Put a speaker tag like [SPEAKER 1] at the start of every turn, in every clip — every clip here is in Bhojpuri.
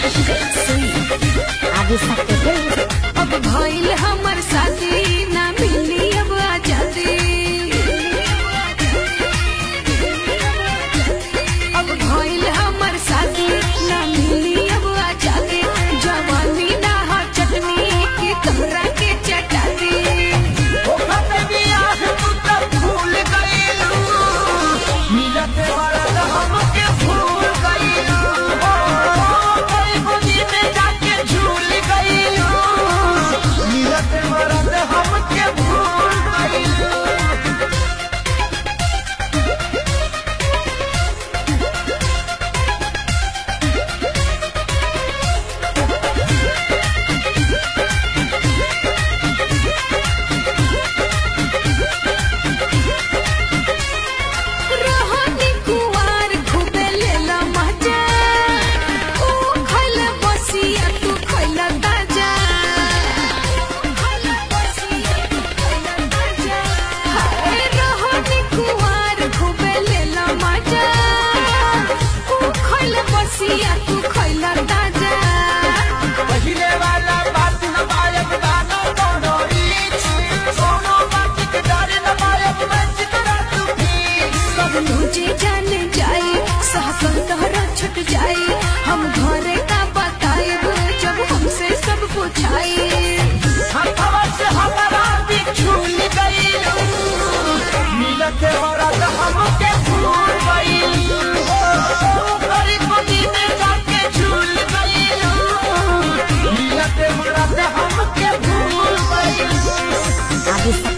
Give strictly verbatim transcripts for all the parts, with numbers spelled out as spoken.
[SPEAKER 1] आगे सकते
[SPEAKER 2] अब भइल हमर साथी ना मिली अब आजादी। अब भइल हमर साथी ना मिली अब आजादी। जवानी ना हो चटनी की तोहरा के चटाती। तू खैला ताजा
[SPEAKER 3] पहिले वाला बात न पायब दाना कोनो रीच कोनो बात के डर न पायब मैं चितरा तू भी
[SPEAKER 2] सब मुझे जान जाए सहकल तोहरा छुट जाए। हम घरे का बताएब जब हमसे सब पूछाए।
[SPEAKER 3] हवा से हमारा भी झूल गई मिलते हो रात हमके भूल गई।
[SPEAKER 1] आगे सकते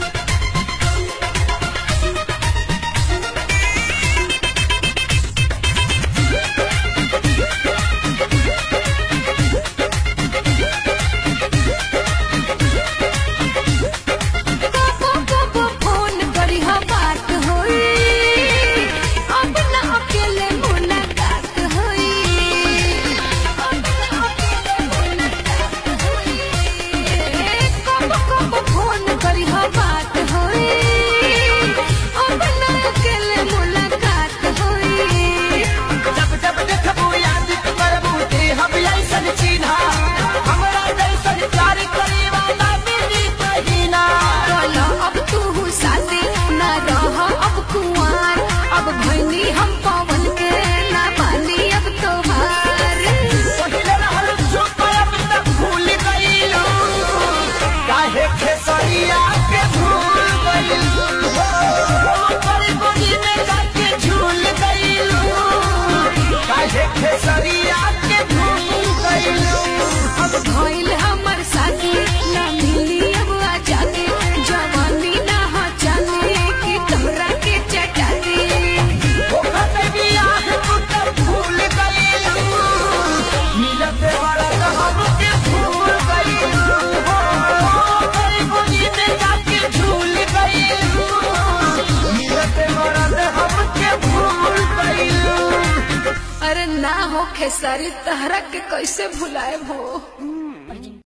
[SPEAKER 2] अरे ना हो खेसारी तहरा के कैसे भुलाए हो।